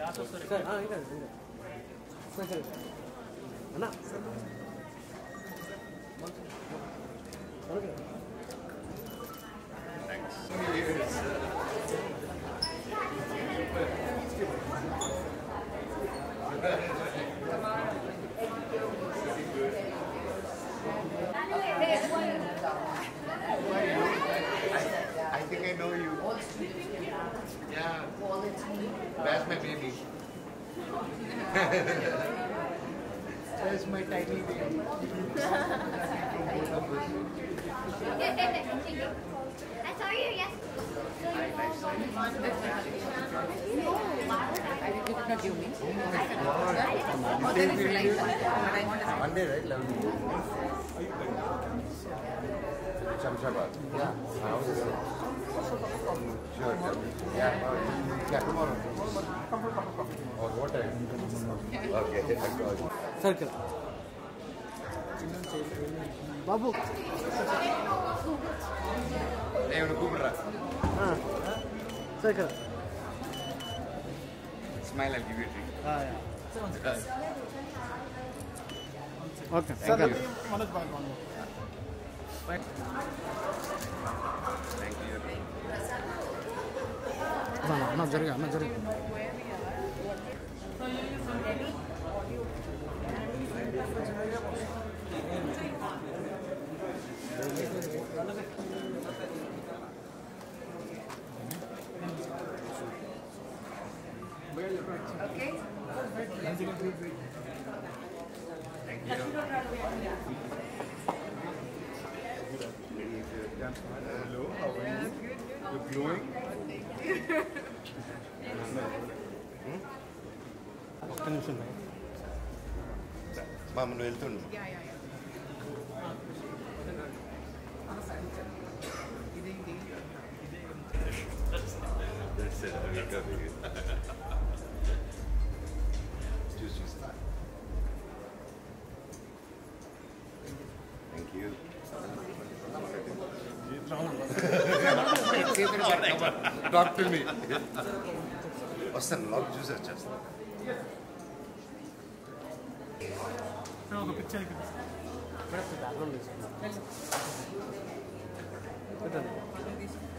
అన్నా I think I know you. Yeah. That's my baby. That's my tiny baby. I saw you yesterday. Monday, right? 11. Shamshabad. Yeah. How is it? Sure. Yeah. Yeah, tomorrow. Or what time? Okay. Circle బాబు నేను కూపిడ్రా circle Smile, I'll give you a drink. Okay Thank you. Thank you. అన్న జరిగా Okay. Thank you. Hello, how are you? You're glowing? ఒక్క నిమిషం నువ్వు వెళ్తుండు Thank you. Talk to me. వస్తాను lock చూసి వచ్చేస్తాను ఒక పిక్చర్ ఇక్కడ